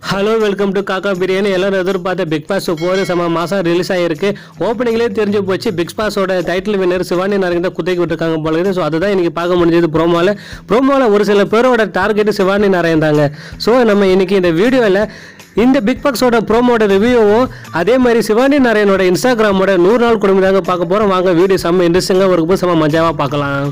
Hello welcome to காக்கா பிரியாணி. எல்லாரும் எதிர்பார்த்த பிக் பாஸ் 4 சம மாதம் ரிலீஸ் ஆகிருக்கு. ஓப்பனிங்லேயே தெரிஞ்சு போச்சு பிக் பாஸோட டைட்டில் வின்னர் சிவானி நாராயணன் தான் குத்தைக்கு விட்டுருக்காங்க போல இருக்குது. ஸோ அதுதான் இன்றைக்கி பார்க்க முடிஞ்சது. ப்ரோமோவில் ஒரு சில பேரோட டார்கெட்டு சிவானி நாராயணன் தாங்க. ஸோ நம்ம இன்றைக்கி இந்த வீடியோவில் இந்த பிக் பாஸோட ப்ரோமோட ரிவ்யூவும் அதே மாதிரி சிவானி நாராயணோட இன்ஸ்டாகிராமோட 100 நாள் குடும்பம் தாங்க பார்க்க போகிறோம். வாங்க வீடியோ செம்ம இன்ட்ரெஸ்டிங்காக இருக்கும், செம்ம மஜாவாக பார்க்கலாம்.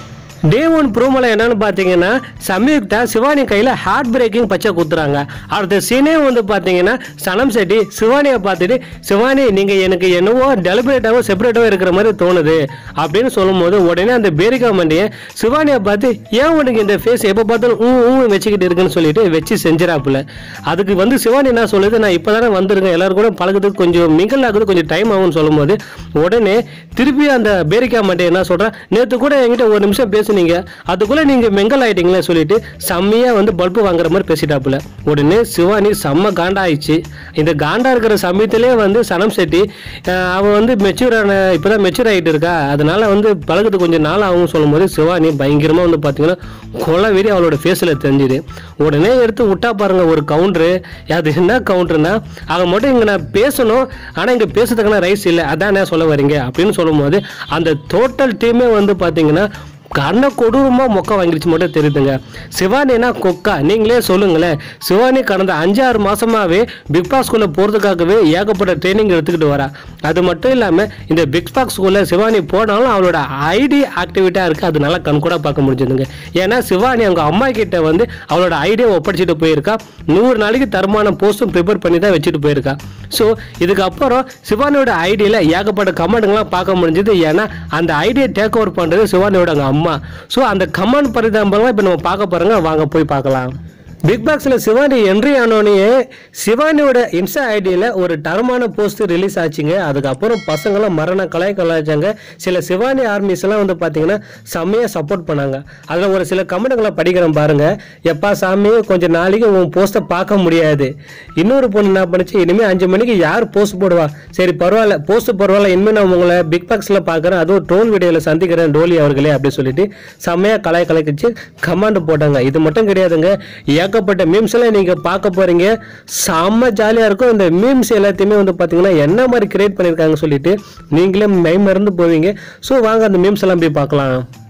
டே 1 ப்ரோமோவில் என்னென்னு பார்த்தீங்கன்னா சம்யுக்தா சிவானி கையில் ஹார்ட் பிரேக்கிங் பச்சை குத்துறாங்க. அடுத்த சீனே வந்து பார்த்தீங்கன்னா சனம் செட்டி சிவானியை பார்த்துட்டு சிவானி நீங்கள் எனக்கு என்னவோ டெலிபரேட்டாவோ செப்பரேட்டாவோ இருக்கிற மாதிரி தோணுது அப்படின்னு சொல்லும்போது உடனே அந்த பேரிகா மண்டியை சிவானியை பார்த்து ஏன் உனக்கு இந்த ஃபேஸ் எப்போ பார்த்தாலும் வச்சுக்கிட்டு இருக்குன்னு சொல்லிட்டு வச்சு செஞ்சிடாப்புல. அதுக்கு வந்து சிவானி என்ன சொல்லுது, நான் இப்போ தானே வந்துருங்க, எல்லாரும் கூட பழகுறதுக்கு கொஞ்சம் மிங்கல் ஆகுது, கொஞ்சம் டைம் ஆகும்னு சொல்லும்போது உடனே திருப்பி அந்த பேரிகா மண்டியை என்ன சொல்கிறேன், நேற்று கூட என்கிட்ட ஒரு நிமிஷம் பேச அதுக்குள்ள நீங்க மெங்கல் ஆயிட்டீங்களே சொல்லிட்டு செம்மையா வந்து பல்பு வாங்குற மாதிரி பேசிட்டாப்புல. உடனே சிவானி செம்ம காண்டா ஆயிடுச்சு. இந்த காண்டா இருக்கிற சமயத்திலே வந்து சனம் செட்டி அவன் வந்து இப்பதான் மெச்சூர் ஆகிட்டு இருக்கா, அதனால வந்து பழகுறது கொஞ்சம் நாள் ஆகும் சொல்லும்போது சிவானி பயங்கரமா வந்து பாத்தீங்கன்னா கொலை வெறி அவளோட ஃபேஸ்ல தெரிஞ்சுது. உடனே எடுத்து விட்டா பாருங்க ஒரு கவுண்டரு. அது என்ன கவுண்டர்னா, அவன் மட்டும் இங்க நான் பேசணும் ஆனா இங்க பேசுறதுக்கான ரைட்ஸ் இல்லை, அதான் என்ன சொல்ல வரீங்க அப்படின்னு சொல்லும்போது அந்த டோட்டல் டீமே வந்து பாத்தீங்கன்னா கண்ண கொடூரமா மொக்க வாங்கிடுச்சு மட்டும் தெரியுதுங்க. சிவானினா கொக்கா நீங்களே சொல்லுங்களேன். சிவானி கடந்த 5-6 மாசமாவே பிக் பாஸ்குள்ள போறதுக்காகவே ஏகப்பட்ட ட்ரைனிங் எடுத்துக்கிட்டு வரா. அது மட்டும் இல்லாம இந்த பிக் பாஸ்குள்ள சிவானி போனாலும் அவளோட ஐடி ஆக்டிவிட்டா இருக்கு, அது நல்லா கண்கூட பார்க்க முடிஞ்சதுங்க. ஏன்னா சிவானி அவங்க அம்மா கிட்ட வந்து அவளோட ஐடியா ஒப்படைச்சிட்டு போயிருக்கா. 100 நாளைக்கு தரமான போஸ்டும் ப்ரிப்பேர் பண்ணி தான் வச்சுட்டு போயிருக்கா. ஸோ இதுக்கப்புறம் சிவானியோட ஐடியில் ஏகப்பட்ட கமெண்ட்கள்லாம் பார்க்க முடிஞ்சது. ஏன்னா அந்த ஐடியா டேக் ஓவர் பண்ணுறது சிவானியோட அம்மா. ஸோ அந்த கமெண்ட் பரிதாபங்கள்லாம் இப்போ நம்ம பார்க்க போகிறோங்க, வாங்க போய் பார்க்கலாம். பிக் பாக்ஸில் சிவானி என்ட்ரி ஆனோடனே சிவானியோட இன்ஸ்டா ஐடியில் ஒரு தரமான போஸ்ட் ரிலீஸ் ஆச்சுங்க. அதுக்கப்புறம் பசங்களாம் மரண கலாய்ச்சாங்க. சில சிவானி ஆர்மிஸ் எல்லாம் வந்து பார்த்தீங்கன்னா செம்மையாக சப்போர்ட் பண்ணாங்க. அதில் ஒரு சில கமெண்ட்களை படிக்கிறேன் பாருங்க. எப்பா சாமி கொஞ்சம் நாளைக்கு உன் போஸ்ட்டை பார்க்க முடியாது. இன்னொரு பொண்ணு என்ன பண்ணிச்சு, இனிமேல் 5 மணிக்கு யார் போஸ்ட் போடுவா, சரி பரவாயில்ல போஸ்ட் பரவாயில்ல, இனிமேல் நான் உங்களை பிக் பாக்ஸில் பார்க்குறேன், அதுவும் ட்ரோல் வீடியோவில் சந்திக்கிறேன் டோலி அவர்களே அப்படின்னு சொல்லிட்டு செம்மையாக கலாய்ச்சி கமெண்ட் போட்டாங்க. இது மட்டும் கிடையாதுங்க, ஏகப்பட்ட மீம்ஸ் எல்லாம் நீங்க பார்க்க போறீங்க. செம்ம ஜாலியா இருக்கும். இந்த மீம்ஸ் எல்லாத்தையுமே வந்து பாத்தீங்கன்னா என்ன மாதிரி கிரியேட் பண்ணிருக்காங்க சொல்லிட்டு நீங்களே மைமறந்து போவீங்க. ஸோ வாங்க அந்த மீம்ஸ் எல்லாம் போய் பார்க்கலாம்.